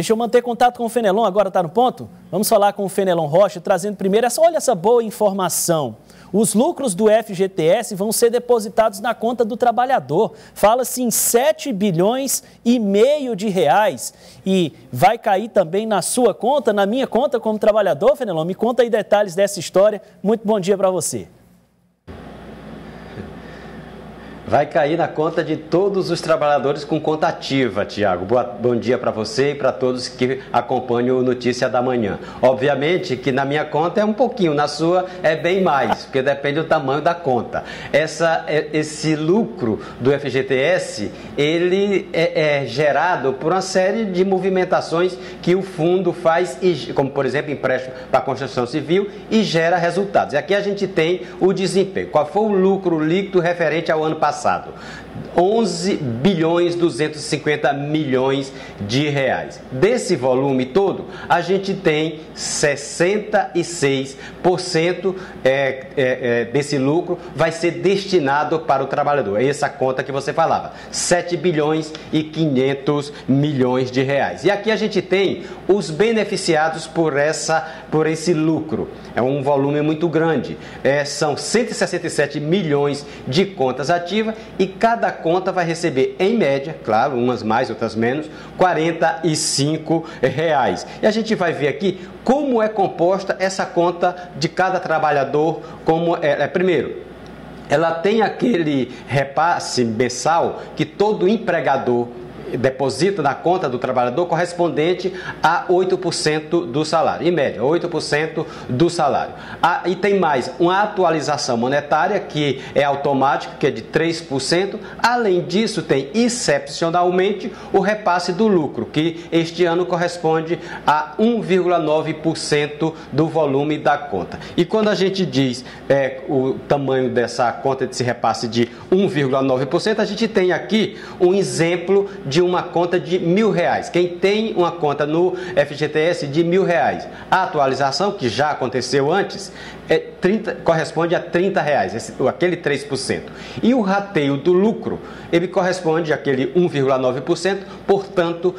Deixa eu manter contato com o Fenelon, agora está no ponto? Vamos falar com o Fenelon Rocha, trazendo primeiro olha essa boa informação. Os lucros do FGTS vão ser depositados na conta do trabalhador. Fala-se em 7 bilhões e meio de reais. E vai cair também na sua conta, na minha conta como trabalhador, Fenelon? Me conta aí detalhes dessa história. Muito bom dia para você. Vai cair na conta de todos os trabalhadores com conta ativa, Tiago. Bom dia para você e para todos que acompanham o Notícia da Manhã. Obviamente que na minha conta é um pouquinho, na sua é bem mais, porque depende do tamanho da conta. Esse lucro do FGTS, ele é gerado por uma série de movimentações que o fundo faz, como por exemplo empréstimo para a construção civil, e gera resultados. E aqui a gente tem o desempenho. Qual foi o lucro líquido referente ao ano passado? 11 bilhões 250 milhões de reais. Desse volume todo, a gente tem 66% desse lucro vai ser destinado para o trabalhador. É essa conta que você falava, 7 bilhões e 500 milhões de reais. E aqui a gente tem os beneficiados por esse lucro. É um volume muito grande. São 167 milhões de contas ativas e cada conta vai receber, em média, claro, umas mais, outras menos, R$45. E a gente vai ver aqui como é composta essa conta de cada trabalhador. Primeiro, ela tem aquele repasse mensal que todo empregador deposita na conta do trabalhador correspondente a 8% do salário, em média, 8% do salário. E tem mais uma atualização monetária que é automática, que é de 3%. Além disso, tem excepcionalmente o repasse do lucro, que este ano corresponde a 1,9% do volume da conta. E quando a gente diz o tamanho dessa conta, desse repasse de 1,9%, a gente tem aqui um exemplo de uma conta de R$1.000. Quem tem uma conta no FGTS de R$1.000, a atualização, que já aconteceu antes, corresponde a R$30, aquele 3%. E o rateio do lucro, ele corresponde àquele 1,9%, portanto,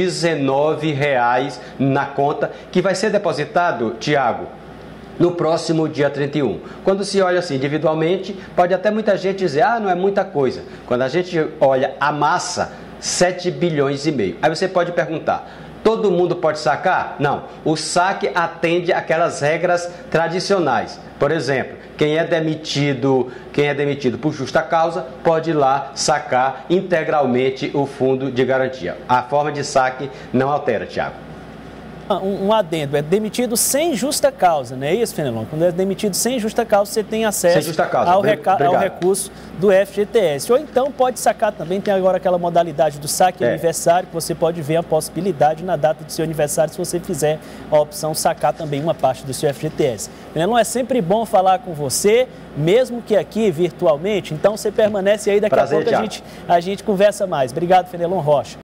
R$19 na conta, que vai ser depositado, Tiago, no próximo dia 31. Quando se olha assim individualmente, pode até muita gente dizer, não é muita coisa. Quando a gente olha a massa, 7 bilhões e meio. Aí você pode perguntar, todo mundo pode sacar? Não. O saque atende àquelas regras tradicionais. Por exemplo, quem é demitido por justa causa pode ir lá sacar integralmente o fundo de garantia. A forma de saque não altera, Tiago. Um adendo, é demitido sem justa causa, não é isso, Fenelon? Quando é demitido sem justa causa, você tem acesso ao recurso do FGTS. Ou então pode sacar também, tem agora aquela modalidade do saque aniversário, que você pode ver a possibilidade na data do seu aniversário, se você fizer a opção sacar também uma parte do seu FGTS. Fenelon, é sempre bom falar com você, mesmo que aqui virtualmente, então você permanece aí, daqui a pouco a gente conversa mais. Obrigado, Fenelon Rocha.